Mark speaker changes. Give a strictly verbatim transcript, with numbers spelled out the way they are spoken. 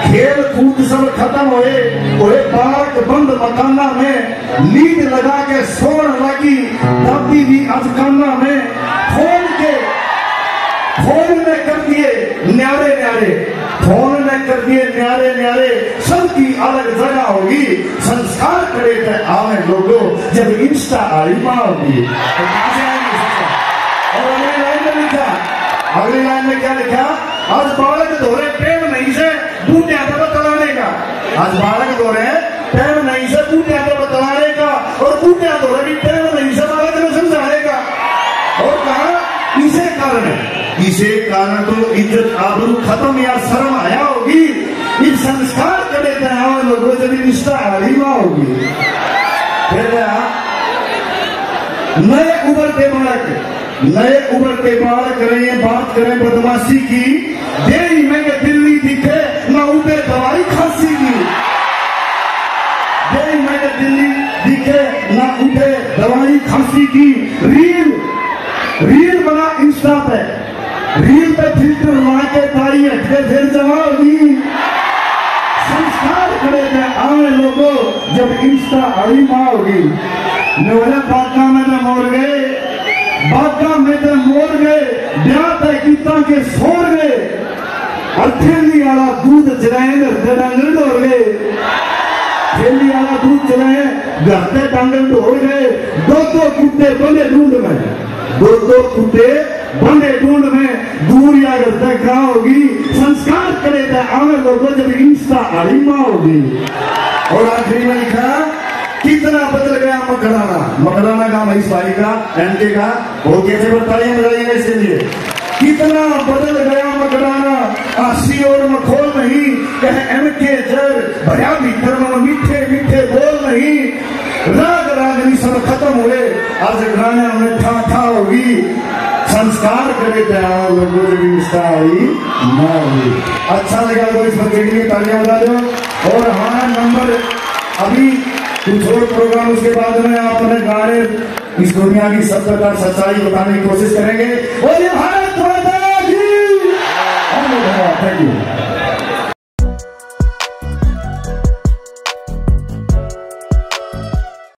Speaker 1: खेल कूद सब खत्म हुए, पार्क बंद मकाना में लीड लगा के सोन लगी दादी भी अजकाना में फोन के फोन में कर दिए न्यारे न्यारे, फोन में कर दिए न्यारे न्यारे, सबकी अलग जगह होगी, संस्कार करे थे आवे लोगों जब इंस्टा आरिमा होगी। और अगली लाइन में लिखा, अगली लाइन में क्या लिखा, आज बालक धोरे प्रेम नहीं से बूटिया को बतलाने का, आज बालक धोरे प्रेम नहीं से बूटिया को बतलाने का, और बूटिया धोरे भी प्रेम नहीं से बालक को समझाने का। और कहा इसे कारण है, इसे कारण तो इज्जत आबरू खत्म या शर्म आया होगी, इस संस्कार करे थे लोगों जब रिश्ता हरीमा होगी। फिर नए उभरते बालक नए उभरते बालक रहे बात करें बदमाशी की, देरी में दिल्ली दिखे न उठे दवाई खांसी की, देरी में दिल्ली दिखे न उठे दवाई खांसी की। रील रील बना इंस्टा पे, रील पे फिल्टर लगा के तारी हटके फिर जवाब दी, संस्कार खड़े थे आए लोगों जब इंस्टा अड़ीमा होगी। बोले बाका में तो मोर गए, बाका में तो मोर गए, ब्याह तय कीता के सोर गए, और थैली वाला दूध चलाए डंगर ढोर गए, थैली वाला दूध चलाए घरते डंगर ढोर गए, दो दो कुत्ते बने ढूंढ में, दो दो कुत्ते बने ढूंढ में, दूर या घर कहा होगी, संस्कार करे थे आवे लोगों जब इंस्टा अड़ीमा होगी। और आखिरी में लिखा, कितना बदल गया मकड़ाना, मकड़ाना का भाई भाई का एनके का वो कैसे बताइए बताइए इसके लिए, कितना बदल गया मकड़ाना, आशी और मखोल नहीं, कह एनके जर भया भीतर में मीठे मीठे बोल नहीं, राग रागनी सब खत्म हुए, आज गाना में ठा ठा होगी, संस्कार करे थे लोगों की आई ना हुई। अच्छा लगा तो इस बच्चे के लिए तालियां बजा दो। और हमारा नंबर अभी कुछ और प्रोग्राम उसके बाद में आप अपने गाने इस दुनिया की सत्यता सच्चाई बताने की कोशिश करेंगे। बोलिए भारत